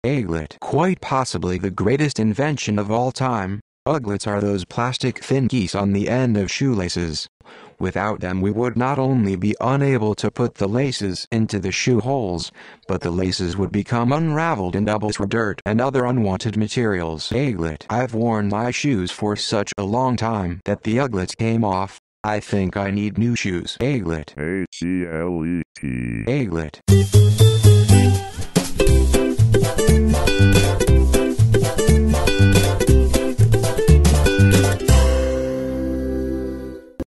Aglet. Quite possibly the greatest invention of all time. Aglets are those plastic thingies on the end of shoelaces. Without them we would not only be unable to put the laces into the shoe holes, but the laces would become unraveled in abosrb dirt and other unwanted materials. Aglet. I've worn my shoes for such a long time that the aglets came off. I think I need new shoes. Aglet. A-C-L-E-T. Aglet.